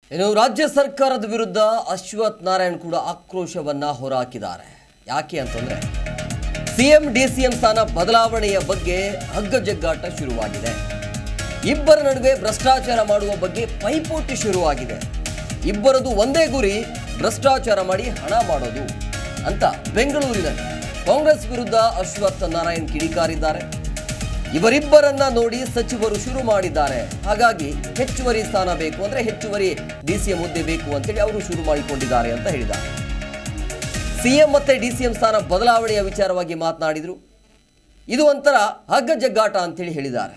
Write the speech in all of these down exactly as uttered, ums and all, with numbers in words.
ಇನ್ನು ರಾಜ್ಯ ಸರ್ಕಾರದ ವಿರುದ್ಧ ಅಶ್ವಥ್ ನಾರಾಯಣ್ ಕೂಡ ಆಕ್ರೋಶವನ್ನ ಹೊರಹಾಕಿದ್ದಾರೆ. ಯಾಕೆ ಅಂತಂದ್ರೆ ಸಿಎಂ ಡಿಸಿಎಂ ಸ್ಥಾನ ಬದಲಾವಣೆಯ ಬಗ್ಗೆ ಹಗ್ಗಜಗ್ಗಾಟ ಶುರುವಾಗಿದೆ. ಇಬ್ಬರ ನಡುವೆ ಭ್ರಷ್ಟಾಚಾರ ಮಾಡುವ ಬಗ್ಗೆ ಪೈಪೋಟಿ ಶುರುವಾಗಿದೆ. ಇಬ್ಬರದು ಒಂದೇ ಗುರಿ, ಭ್ರಷ್ಟಾಚಾರ ಮಾಡಿ ಹಣ ಮಾಡೋದು ಅಂತ ಬೆಂಗಳೂರಿನಲ್ಲಿ ಕಾಂಗ್ರೆಸ್ ವಿರುದ್ಧ ಅಶ್ವಥ್ ನಾರಾಯಣ್ ಕಿಡಿಕಾರಿದ್ದಾರೆ. ಇವರಿಬ್ಬರನ್ನ ನೋಡಿ ಸಚಿವರು ಶುರು ಮಾಡಿದ್ದಾರೆ. ಹಾಗಾಗಿ ಹೆಚ್ಚುವರಿ ಸ್ಥಾನ ಬೇಕು ಅಂದ್ರೆ ಹೆಚ್ಚುವರಿ ಡಿಸಿಎಂ ಹುದ್ದೆ ಬೇಕು ಅಂತೇಳಿ ಅವರು ಶುರು ಮಾಡಿಕೊಂಡಿದ್ದಾರೆ ಅಂತ ಹೇಳಿದ್ದಾರೆ. ಸಿಎಂ ಮತ್ತೆ ಡಿಸಿಎಂ ಸ್ಥಾನ ಬದಲಾವಣೆಯ ವಿಚಾರವಾಗಿ ಮಾತನಾಡಿದ್ರು. ಇದು ಒಂಥರ ಹಗ್ಗ ಜಗ್ಗಾಟ ಅಂತೇಳಿ ಹೇಳಿದ್ದಾರೆ.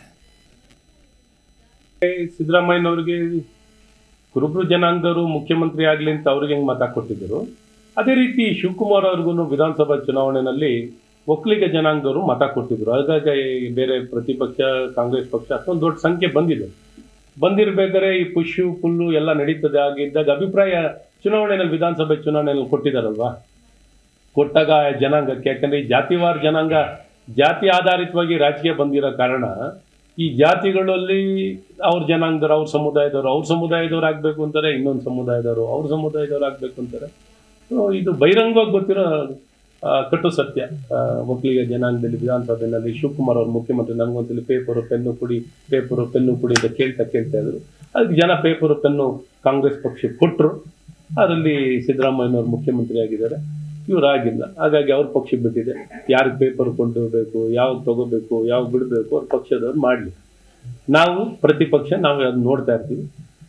ಸಿದ್ದರಾಮಯ್ಯನವರಿಗೆ ಕುರುಬರು ಜನಾಂಗದವರು ಮುಖ್ಯಮಂತ್ರಿ ಆಗಲಿ ಅಂತ ಅವ್ರಿಗೆ ಹೆಂಗೆ ಮತ ಕೊಟ್ಟಿದ್ದರು, ಅದೇ ರೀತಿ ಶಿವಕುಮಾರ್ ಅವ್ರಿಗೂ ವಿಧಾನಸಭಾ ಚುನಾವಣೆಯಲ್ಲಿ ಒಕ್ಕಲಿಗ ಜನಾಂಗದವರು ಮತ ಕೊಟ್ಟಿದ್ರು. ಹಾಗಾಗಿ ಬೇರೆ ಪ್ರತಿಪಕ್ಷ ಕಾಂಗ್ರೆಸ್ ಪಕ್ಷ ಅಷ್ಟೊಂದು ದೊಡ್ಡ ಸಂಖ್ಯೆ ಬಂದಿದೆ. ಬಂದಿರಬೇಕಾದ್ರೆ ಈ ಪುಷು ಪುಲ್ಲು ಎಲ್ಲ ನಡೀತದೆ. ಆಗಿದ್ದಾಗ ಅಭಿಪ್ರಾಯ ಚುನಾವಣೆಯಲ್ಲಿ ವಿಧಾನಸಭೆ ಚುನಾವಣೆಯಲ್ಲಿ ಕೊಟ್ಟಿದ್ದಾರಲ್ವಾ, ಕೊಟ್ಟಾಗ ಜನಾಂಗಕ್ಕೆ, ಯಾಕಂದ್ರೆ ಈ ಜಾತಿವಾರ ಜನಾಂಗ ಜಾತಿ ಆಧಾರಿತವಾಗಿ ರಾಜಕೀಯ ಬಂದಿರೋ ಕಾರಣ ಈ ಜಾತಿಗಳಲ್ಲಿ ಅವ್ರ ಜನಾಂಗದವ್ರು, ಅವ್ರ ಸಮುದಾಯದವರು ಅವ್ರ ಸಮುದಾಯದವ್ರು ಆಗ್ಬೇಕು ಅಂತಾರೆ, ಇನ್ನೊಂದು ಸಮುದಾಯದವರು ಅವ್ರ ಸಮುದಾಯದವ್ರು ಆಗ್ಬೇಕು ಅಂತಾರೆ. ಇದು ಬಹಿರಂಗವಾಗಿ ಗೊತ್ತಿರೋ ಕಟ್ಟು ಸತ್ಯ. ಒಕ್ಕಲಿಗ ಜನಾಂಗದಲ್ಲಿ ವಿಧಾನಸಭೆಯಲ್ಲಿ ಶಿವಕುಮಾರ್ ಅವ್ರ ಮುಖ್ಯಮಂತ್ರಿ ನಮ್ಗೊಂದ್ಸಲಿ ಪೇಪರು ಪೆನ್ನು ಕುಡಿ ಪೇಪರು ಪೆನ್ನು ಕುಡಿ ಅಂತ ಕೇಳ್ತಾ ಕೇಳ್ತಾ ಇದ್ರು. ಅದಕ್ಕೆ ಜನ ಪೇಪರು ಪೆನ್ನು ಕಾಂಗ್ರೆಸ್ ಪಕ್ಷಕ್ಕೆ ಕೊಟ್ಟರು. ಅದರಲ್ಲಿ ಸಿದ್ದರಾಮಯ್ಯನವ್ರು ಮುಖ್ಯಮಂತ್ರಿ ಆಗಿದ್ದಾರೆ, ಇವ್ರು ಆಗಿಲ್ಲ. ಹಾಗಾಗಿ ಅವ್ರ ಪಕ್ಷಕ್ಕೆ ಬಿಟ್ಟಿದೆ. ಯಾರಿಗೆ ಪೇಪರ್ ಕೊಂಡೋಗ್ಬೇಕು, ಯಾವಾಗ ತಗೋಬೇಕು, ಯಾವಾಗ ಬಿಡಬೇಕು ಅವ್ರ ಪಕ್ಷದವ್ರು ಮಾಡಲಿ. ನಾವು ಪ್ರತಿಪಕ್ಷ ನಾವು ಅದನ್ನ ನೋಡ್ತಾ ಇರ್ತೀವಿ.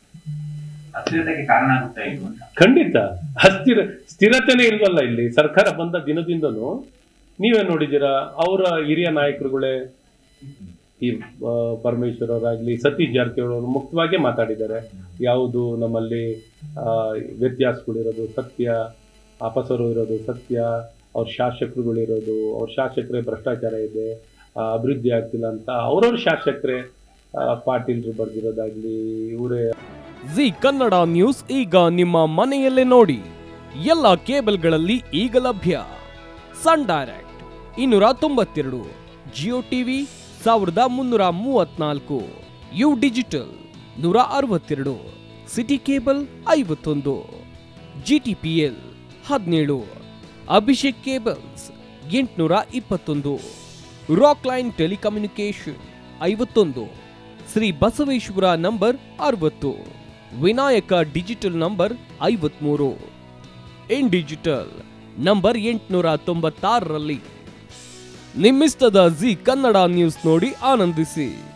ಖಂಡಿತ ಅಸ್ಥಿರ ಸ್ಥಿರತೆನೇ ಇಲ್ವಲ್ಲ ಇಲ್ಲಿ. ಸರ್ಕಾರ ಬಂದ ದಿನದಿಂದನೂ ನೀವೇ ನೋಡಿದ್ದೀರಾ, ಅವರ ಹಿರಿಯ ನಾಯಕರುಗಳೇ ಈ ಪರಮೇಶ್ವರ್ ಅವರಾಗ್ಲಿ ಸತೀಶ್ ಜಾರಕಿಹೊಳಿ ಅವರು ಮುಕ್ತವಾಗೇ ಮಾತಾಡಿದ್ದಾರೆ. ಯಾವುದು ನಮ್ಮಲ್ಲಿ ವ್ಯತ್ಯಾಸಗಳಿರೋದು ಸತ್ಯ, ಅಪಸರು ಇರೋದು ಸತ್ಯ, ಅವ್ರ ಶಾಸಕರುಗಳಿರೋದು, ಅವ್ರ ಶಾಸಕರೇ ಭ್ರಷ್ಟಾಚಾರ ಇದೆ, ಅಭಿವೃದ್ಧಿ ಆಗ್ತಿಲ್ಲ ಅಂತ ಅವ್ರವ್ರ ಶಾಸಕರೇ ಪಾಟೀಲ್ರು ಬರ್ದಿರೋದಾಗ್ಲಿ ಇವರೇ. ಜಿ ಕನ್ನಡ ನ್ಯೂಸ್ ಈಗ ನಿಮ್ಮ ಮನೆಯಲ್ಲೇ ನೋಡಿ. ಎಲ್ಲ ಕೇಬಲ್ಗಳಲ್ಲಿ ಈಗ ಲಭ್ಯ. ಸನ್ ಡೈರೆಕ್ಟ್ ಇನ್ನೂರ ತೊಂಬತ್ತೆರಡು, ಜಿಯೋ ಟಿವಿ ಸಾವಿರದ ಮುನ್ನೂರ ಮೂವತ್ನಾಲ್ಕು, ಯು ಡಿಜಿಟಲ್ ನೂರ ಅರವತ್ತೆರಡು, ಸಿಟಿ ಕೇಬಲ್ ಐವತ್ತೊಂದು, ಜಿಟಿಪಿಎಲ್ ಹದಿನೇಳು, ಅಭಿಷೇಕ್ ಕೇಬಲ್ಸ್ ಎಂಟುನೂರ ಇಪ್ಪತ್ತೊಂದು, ರಾಕ್ ಲೈನ್ ಟೆಲಿಕಮ್ಯುನಿಕೇಶನ್ ಐವತ್ತೊಂದು, ಶ್ರೀ ಬಸವೇಶ್ವರ ನಂಬರ್ ಅರವತ್ತು, ವಿನಾಯಕ ಡಿಜಿಟಲ್ ನಂಬರ್ ಐವತ್ಮೂರು, ಇನ್ ಡಿಜಿಟಲ್ ನಂಬರ್ ಎಂಟುನೂರ ತೊಂಬತ್ತಾರರಲ್ಲಿ. ನಿಮ್ಮಿಸ್ತದ ಜಿ ಕನ್ನಡ ನ್ಯೂಸ್ ನೋಡಿ ಆನಂದಿಸಿ.